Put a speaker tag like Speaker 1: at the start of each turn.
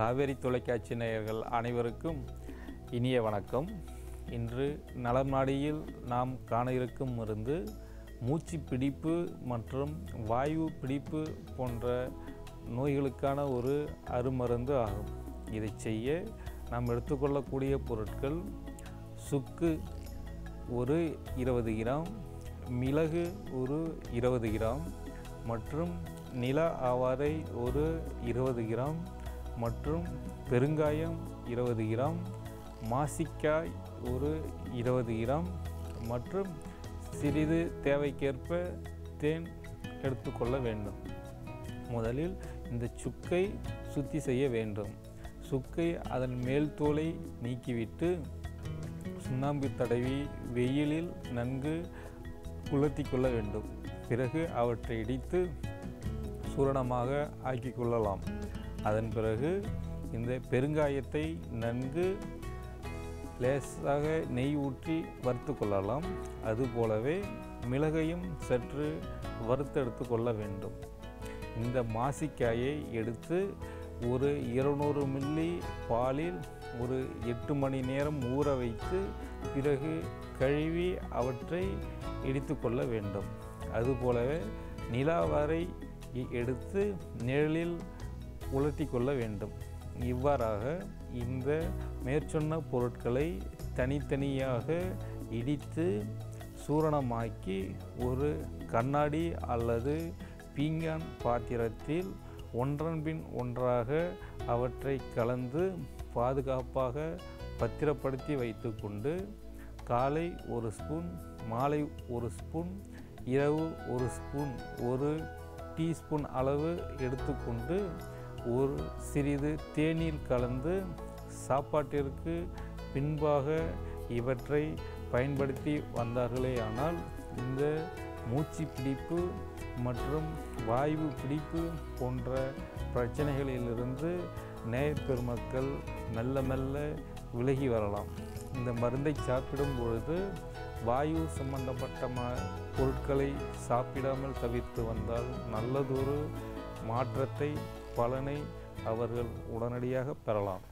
Speaker 1: காவேரி தொலைக்காட்சி நேயர்கள் அனைவருக்கும் இனிய வணக்கம். இன்று நலம் நாடியில் நாம் காண இருக்கும் மருந்து மூச்சு பிடிப்பு மற்றும் வாயு பிடிப்பு போன்ற நோய்களுக்கான ஒரு அருமருந்து ஆகும். இதை செய்ய நாம் எடுத்துக்கொள்ளக்கூடிய பொருட்கள் சுக்கு ஒரு 20 கிராம், மிளகு ஒரு 20 கிராம் மற்றும் நில ஆவாரை ஒரு 20 கிராம் மற்றும் பெருங்காயம் 20 கிராம், மாசிக்காய் ஒரு 20 கிராம் மற்றும் சிறிது தேவைக்கேற்ப தேன் எடுத்துக்கொள்ள வேண்டும். முதலில் இந்த சுக்கை சுத்தி செய்ய வேண்டும். சுக்கை அதன் மேல் தோலை நீக்கிவிட்டு சுண்ணாம்பு தடவி வெயிலில் நன்கு உலர்த்தி கொள்ள வேண்டும். பிறகு அவற்றை இடித்து சூரணமாக ஆக்கி கொள்ளலாம். அதன் பிறகு இந்த பெருங்காயத்தை நன்கு லேசாக நெய் ஊற்றி வறுத்து கொள்ளலாம். அதுபோலவே மிளகையும் சற்று வறுத்தெடுத்து கொள்ள வேண்டும். இந்த மாசிக்காயை எடுத்து ஒரு 200 மில்லி பாலில் ஒரு 8 மணி நேரம் ஊற வைத்து பிறகு கழுவி அவற்றை இடித்து கொள்ள வேண்டும். அதுபோலவே நிலாவாரை எடுத்து நிழலில் உலர்த்தி கொள்ள வேண்டும். இவ்வாறாக இந்த மேற்சொன்ன பொருட்களை தனித்தனியாக இடித்து சூரணமாக்கி ஒரு கண்ணாடி அல்லது பீங்கான் பாத்திரத்தில் ஒன்றன் பின் ஒன்றாக அவற்றை கலந்து பாதுகாப்பாக பத்திரப்படுத்தி வைத்துக்கொண்டு காலை 1 ஸ்பூன், மாலை 1 ஸ்பூன், இரவு 1 ஸ்பூன், 1 டீஸ்பூன் அளவு எடுத்துக்கொண்டு ஒரு சிறிது தேநீர் கலந்து சாப்பாட்டிற்கு பின்பாக இவற்றை பயன்படுத்தி வந்தார்களேயானால் இந்த மூச்சு பிடிப்பு மற்றும் வாயு பிடிப்பு போன்ற பிரச்சனைகளிலிருந்து நேயப் பெருமக்கள் மெல்ல மெல்ல விலகி வரலாம். இந்த மருந்தை சாப்பிடும் பொழுது வாயு சம்பந்தப்பட்ட பொருட்களை சாப்பிடாமல் தவிர்த்து வந்தால் நல்லதொரு மாற்றத்தை, பலனை அவர்கள் உடனடியாக பெறலாம்.